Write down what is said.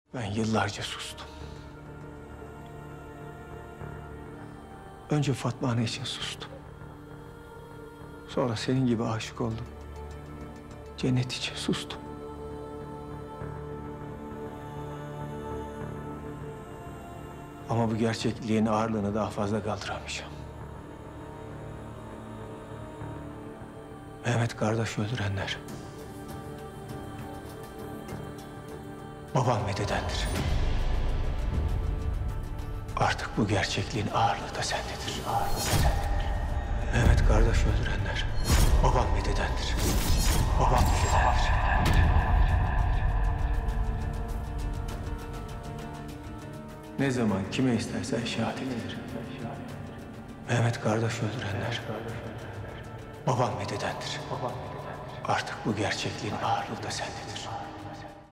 Ben yıllarca sustum. Önce Fatma Ana için sustum. Sonra senin gibi aşık oldum. Cennet için sustum. Ama bu gerçekliğin ağırlığını daha fazla kaldıramayacağım. Mehmet kardeş öldürenler babam ve dedendir. Artık bu gerçekliğin ağırlığı da sendedir. Mehmet kardeş öldürenler babam ve dedendir. Babam ve dedendir. Ne zaman kime istersen şehadet ederim. Mehmet kardeş öldürenler babam ve dedendir. Artık bu gerçekliğin ağırlığı da sendedir.